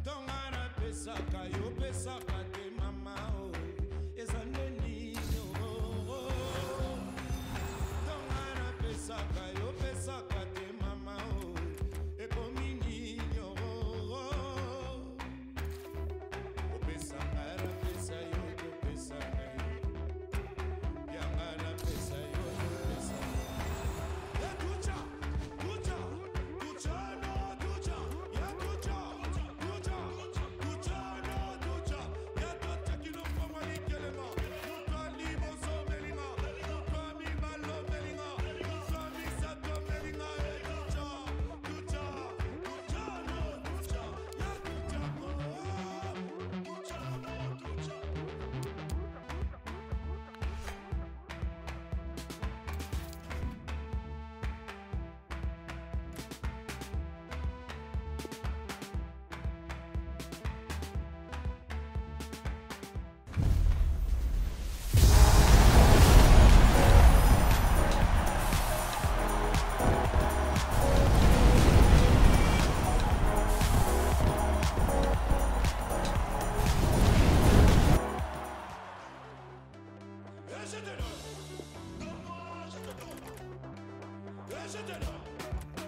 Tongana pesaka yo pesaka te mama o ezaneni o tongana pesaka yo pesaka te mama o ekomini o opesaka ra pesa yo opesaka yo yanga na pesa yo pesa ya tucha tucha tucha no tucha ya tucha tucha tucha no tucha ya tucha kino koma likelema mutwa libo so melinga mutwa mi balo melinga mutwa mi sato melinga tucha tucha tucha no tucha ya tucha no tucha no tucha. Je te donne.